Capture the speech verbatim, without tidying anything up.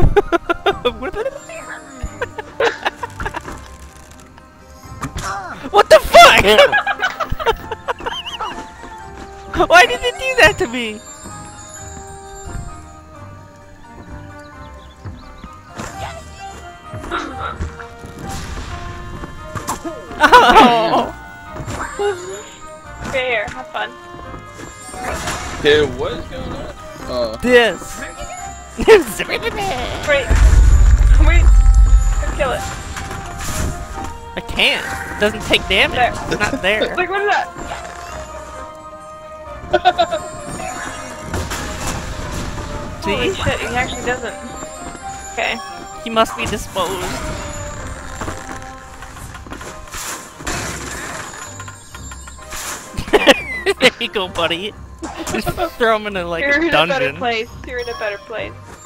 What the fuck? Why did it do that to me? Oh! Okay, here, have fun. Hey, what is going on? Uh, This! Wait! Wait! Let's kill it. I can't. It doesn't take damage. There. It's not there. Like, what is that? Holy See? shit, he actually doesn't. Okay. He must be disposed. There you go, buddy. Just throw him in a, like, You're a in a better dungeon. place. You're in a better place.